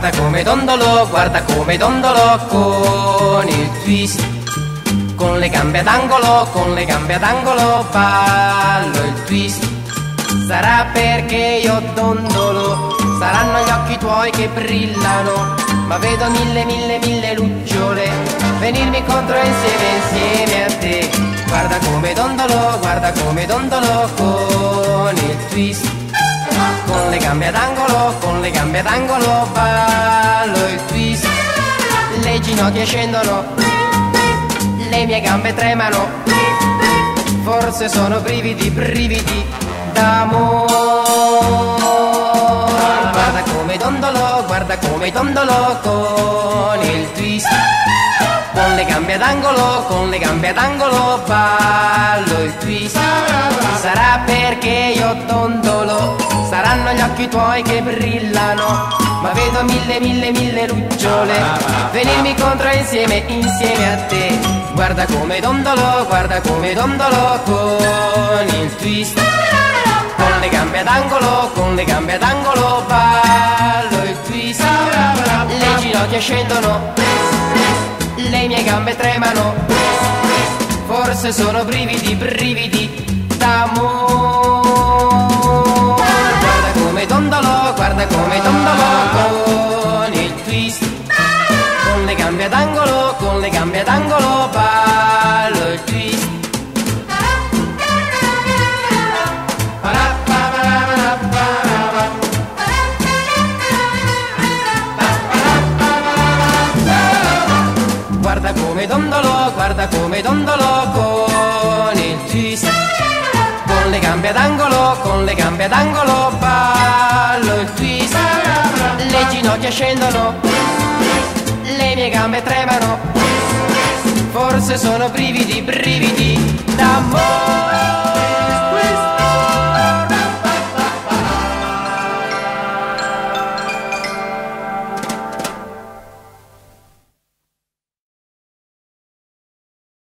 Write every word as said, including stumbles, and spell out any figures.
Guarda come dondolo, guarda come dondolo con il twist. Con le gambe ad angolo, con le gambe ad angolo ballo il twist. Sarà perché io dondolo, saranno gli occhi tuoi che brillano, ma vedo mille mille mille lucciole venirmi incontro insieme insieme a te. Guarda come dondolo, guarda come dondolo con il twist. Con le gambe ad angolo, con le gambe ad angolo ballo il twist. Le ginocchia scendono, le mie gambe tremano, forse sono brividi, brividi d'amore. Guarda come dondolo, guarda come dondolo con il twist. Con le gambe ad angolo, con le gambe ad angolo ballo il twist. Sarà perché io dondolo, saranno gli occhi tuoi che brillano, ma vedo mille mille mille lucciole venirmi incontro insieme insieme a te. Guarda come dondolo, guarda come dondolo con il twist. Con le gambe ad angolo, con le gambe ad angolo ballo il twist. Le ginocchia scendono, le mie gambe tremano, forse sono brividi, brividi d'amore. Guarda come dondolo, guarda come dondolo con il twist. Con le gambe ad angolo, con le gambe ad angolo ballo il twist. Guarda come dondolo, guarda come dondolo con il twist. Con le gambe ad angolo, con le gambe ad angolo ballo il twist. Le ginocchia scendono, le mie gambe tremano, forse sono brividi, brividi d'amore.